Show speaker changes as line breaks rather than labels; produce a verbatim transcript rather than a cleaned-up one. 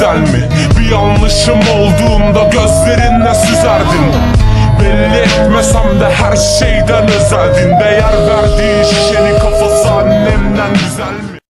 güzel mi? Bir yanlışım olduğunda gözlerinle süzerdin. Belli etmesem de her şeyden özeldin. Değer verdiğin şişenin kafası annemden güzel mi?